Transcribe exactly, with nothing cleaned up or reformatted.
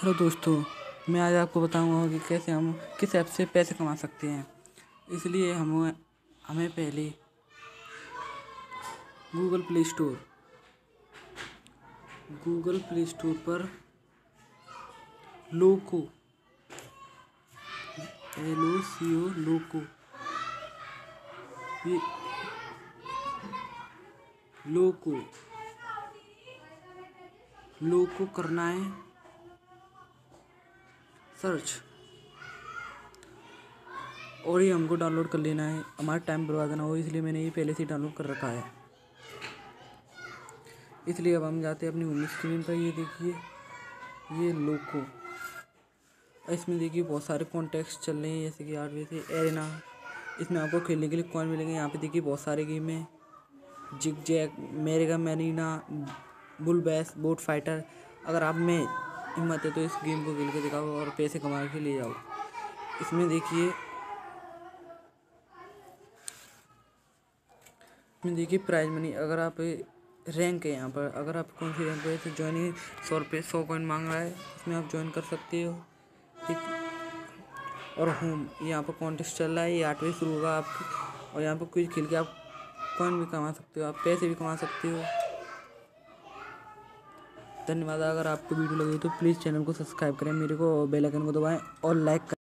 Hello दोस्तों, मैं आज आपको बताऊंगा कि कैसे हम किस ऐप से पैसे कमा सकते हैं। इसलिए हम हमें पहले Google play store Google play store पर लोको एल ओ सी ओ लोको ये लोको लोको करना है सर्च, और ये हमको डाउनलोड कर लेना है। हमारा टाइम बर्बाद ना हो, इसलिए मैंने ये पहले से डाउनलोड कर रखा है। इसलिए अब हम जाते हैं अपनी होम स्क्रीन पर। ये देखिए, ये लोको, इसमें देखिए बहुत सारे कॉन्टेक्स्ट चल रहे हैं, जैसे कि आठ बजे से एरेना। इसमें आपको खेलने के लिए कॉइन मिलेंगे। यहाँ पे देखिए बहुत सारे गेम हैं, जिग जैग, मेरेगा Marina, bull bass, boat fighter. अगर आप में हिम्मत है तो इस गेम को खेल के दिखाओ और पैसे कमा के ले जाओ। इसमें देखिए इसमें देखिए प्राइज मनी। अगर आप रैंक है यहाँ पर, अगर आप कौन सी रैंक पे तो ज्वाइन, सौ रुपये सौ कॉइन मांग रहा है, इसमें आप ज्वाइन कर सकते हो। ठीक, और होम, यहाँ पर कॉन्टेस्ट चल रहा है, ये आठ बजे शुरू होगा आपकी। और यहाँ पर क्विज खेल के आप कॉइन भी कमा सकते हो, आप पैसे भी कमा सकते हो। धन्यवाद। अगर आपको वीडियो लगी तो प्लीज़ चैनल को सब्सक्राइब करें मेरे को, बेल आइकन को दबाएं और लाइक करें।